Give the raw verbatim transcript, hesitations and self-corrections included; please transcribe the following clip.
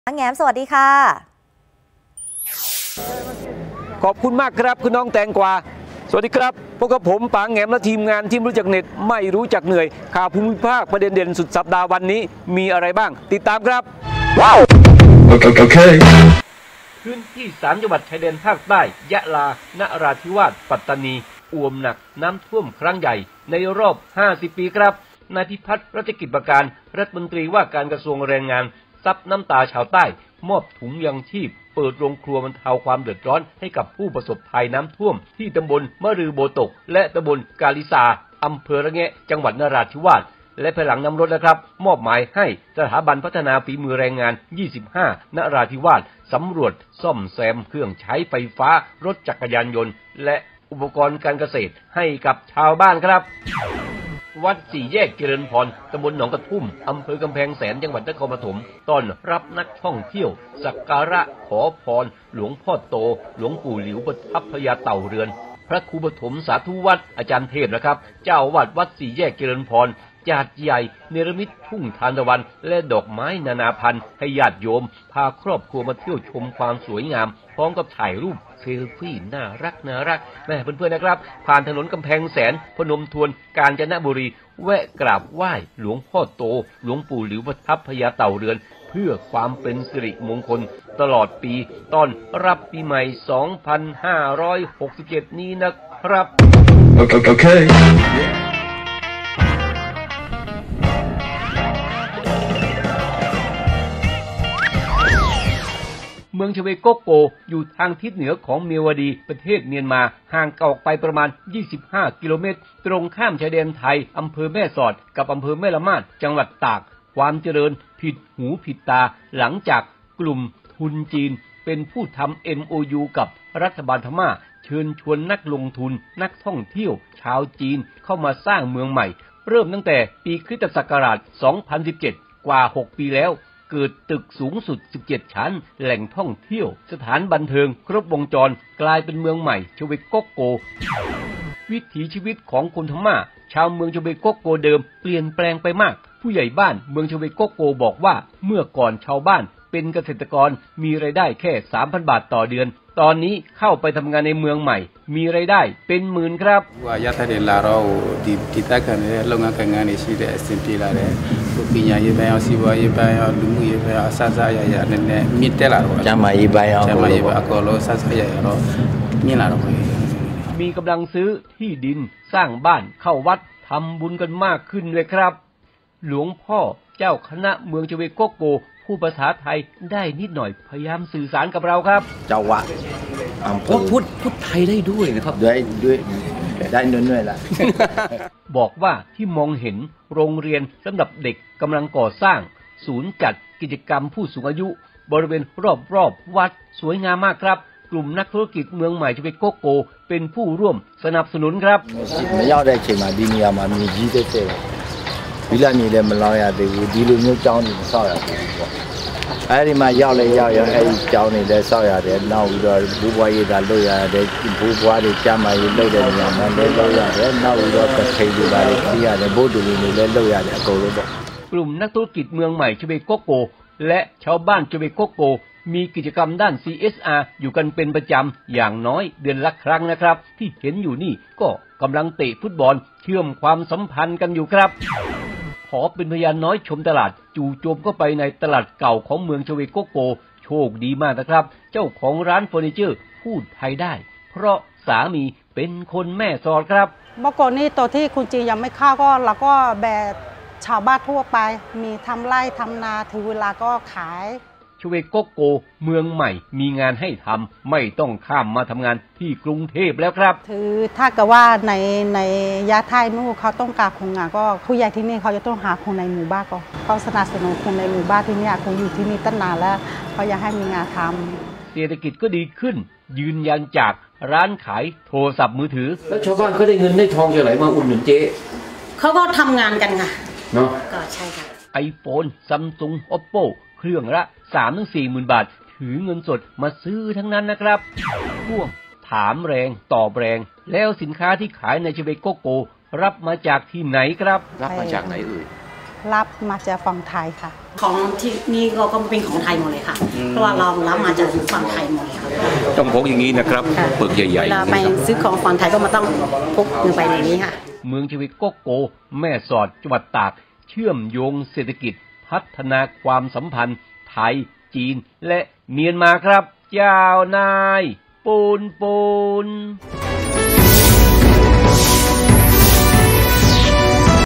แง้มสวัสดีค่ะขอบคุณมากครับคุณน้องแตงกวาสวัสดีครับพบกับผมป๋าแง้มและทีมงานที่รู้จักเน็ตไม่รู้จักเหนื่อยข่าวภูมิภาคประเด็นเด่นสุดสัปดาห์วันนี้มีอะไรบ้างติดตามครับว้าวโอเคพื้นที่สามจังหวัดชายแดนภาคใต้ยะลานราธิวาสปัตตานีอ่วมหนักน้ำท่วมครั้งใหญ่ในรอบห้าสิบปีครับนายพิพัฒน์รัชกิจประการรัฐมนตรีว่าการกระทรวงแรงงานซับน้ำตาชาวใต้มอบถุงยังชีพเปิดโรงครัวบรรเทาความเดือดร้อนให้กับผู้ประสบภัยน้ำท่วมที่ตำบลมะรือโบตกและตำบลกาลิซาอำเภอระแงะจังหวัดนราธิวาสและภายหลังนำรถนะครับมอบหมายให้สถาบันพัฒนาฝีมือแรงงานยี่สิบห้านราธิวาสสำรวจซ่อมแซมเครื่องใช้ไฟฟ้ารถจักรยานยนต์และอุปกรณ์การเกษตรให้กับชาวบ้านครับวัดสี่แยกเจริญพรตำบลหนองกระทุ่มอำเภอกำแพงแสนจังหวัดนครปฐมต้อนรับนักท่องเที่ยวสักการะขอพรหลวงพ่อโตหลวงปู่หลิวประทับพญาเต่าเรือนพระครูปฐมสาธุวัดอาจารย์เทพนะครับเจ้าอาวาสวัดสี่แยกเจริญพรญาติใหญ่เนรมิตทุ่งทานตะวันและดอกไม้นานาพันธุ์ให้ญาติโยมพาครอบครัวมาเที่ยวชมความสวยงามพร้อมกับถ่ายรูปเซลฟี่น่ารักน่ารักแม่เพื่อนๆนะครับผ่านถนนกำแพงแสนพนมทวนกาญจนบุรีแวะกราบไหว้หลวงพ่อโตหลวงปู่หลิวประทับพญาเต่าเรือนเพื่อความเป็นสิริมงคลตลอดปีต้อนรับปีใหม่สองพันห้าร้อยหกสิบเจ็ดนี้นะครับโอเคเมืองชเวโกโกอยู่ทางทิศเหนือของเมียวดีประเทศเมียนมาห่างออกไปประมาณยี่สิบห้ากิโลเมตรตรงข้ามชายแดนไทยอำเภอแม่สอดกับอำเภอแม่ละมาดจังหวัดตากความเจริญผิดหูผิดตาหลังจากกลุ่มทุนจีนเป็นผู้ทำ เอ็ม โอ ยู กับรัฐบาลพม่าเชิญชวนนักลงทุนนักท่องเที่ยวชาวจีนเข้ามาสร้างเมืองใหม่เริ่มตั้งแต่ปีคริสตศักราชสองพันสิบเจ็ดกว่าหกปีแล้วเกิดตึกสูงสุดสิบเจ็ดชั้นแหล่งท่องเที่ยวสถานบันเทิงครบวงจรกลายเป็นเมืองใหม่ชเวโกโกวิถีชีวิตของคนพม่าชาวเมืองชเวโกโกเดิมเปลี่ยนแปลงไปมากผู้ใหญ่บ้านเมืองชเวโกโกบอกว่าเมื่อก่อนชาวบ้านเป็นเกษตรกรมีรายได้แค่ สามพัน บาทต่อเดือนตอนนี้เข้าไปทำงานในเมืองใหม่มีรายได้เป็นหมื่นครับว่าญาติเดลาเราดีดีตากันเนี่ยลงงานงานในชีวิตสิ่งที่เราเนี่ยปีนี้ยังไปเอาสิว่ายังไปเอาลุงยังไปเอาซาซายาเนี่ยเนี่ยมีแต่ละเราจะมายังไปเอาจะมายังไปเอาก็เราซาซายาเรามีละเรามีกำลังซื้อที่ดินสร้างบ้านเข้าวัดทำบุญกันมากขึ้นเลยครับหลวงพ่อเจ้าคณะเมืองชเวโกโกผู้ภาษาไทยได้นิดหน่อยพยายามสื่อสารกับเราครับเจ้าวะพูดพูดพูดไทยได้ด้วยนะครับด้วยด้วยได้น้อยๆละบอกว่าที่มองเห็นโรงเรียนสำหรับเด็กกำลังก่อสร้างศูนย์จัดกิจกรรมผู้สูงอายุบริเวณรอบๆวัดสวยงามมากครับกลุ่มนักธุรกิจเมืองใหม่ชเวโกโกเป็นผู้ร่วมสนับสนุนครับไม่ยอดได้เช่นมาดีนี่มามีจีเต้วิลานี่เลยมันลอยอะไรดีลูกนิ้วจ้องนี่สอยอะไรไอ้ที่มายาวเลยยาวยังไอ้จ้องนี่เลยสอยอะไรน่าวิโรบุบวายดาลุยอะไรบุบวายจามาอยู่เลยเดี๋ยวนี้มันเลยลุยอะไรน่าวิโรก็ใช้ดูอะไรที่อะไรบูดูนี่เลยลุยอะไรก็รู้บ่กลุ่มนักธุรกิจเมืองใหม่ชเวโกโกและชาวบ้านชเวโกโกมีกิจกรรมด้าน ซี เอส อาร์ อยู่กันเป็นประจำอย่างน้อยเดือนละครั้งนะครับที่เห็นอยู่นี่ก็กำลังเตะฟุตบอลเชื่อมความสัมพันธ์กันอยู่ครับขอเป็นพยานน้อยชมตลาดจู่โจมเข้าไปในตลาดเก่าของเมืองชเวโกโกโชคดีมากนะครับเจ้าของร้านเฟอร์นิเจอร์พูดไทยได้เพราะสามีเป็นคนแม่สอดครับเมื่อก่อนนี้ตัวที่คุณจีนยังไม่เข้าก็เราก็แบบชาวบ้านทั่วไปมีทำไร่ทำนาถึงเวลาก็ขายชเวโกโกเมืองใหม่มีงานให้ทำไม่ต้องข้ามมาทำงานที่กรุงเทพแล้วครับถือถ้าเกิดว่าในในยะไทยนู่นเขาต้องการคนงานก็ผู้ใหญ่ที่นี่เขาจะต้องหาคนในหมู่บ้านก็เขาสนับสนุนคนในหมู่บ้านที่นี่คงอยู่ที่นี่ตั้งนานแล้วเขาอยากให้มีงานทำเศรษฐกิจก็ดีขึ้นยืนยันจากร้านขายโทรศัพท์มือถือแล้วชาวบ้านเขาได้เงินได้ทองจากไหนมาอุดหนุนเจ๊เขาก็ทำงานกันค่ะเนาะก็ใช่ค่ะไอโฟนซัมซุงโอปโปเครื่องละ สามถึงสี่หมื่น บาทถือเงินสดมาซื้อทั้งนั้นนะครับพ่วงถามแรงตอบแรงแล้วสินค้าที่ขายในชเวโกโกรับมาจากที่ไหนครับรับมาจากไหนเอ่ยรับมาจากฝั่งไทยค่ะของที่นี่เราก็เป็นของไทยหมดเลยค่ะเพราะว่าเรารับมาจากฝั่งไทยหมดเลยค่ะต้องพกอย่างนี้นะครับปึกใหญ่ๆเวลาไปซื้อของฝั่งไทยก็มาต้องพกเงินไปในนี้ค่ะเมืองชเวโกโกแม่สอดจังหวัดตากเชื่อมโยงเศรษฐกิจพัฒนาความสัมพันธ์ไทยจีนและเมียนมาครับเจ้านายปูนปูน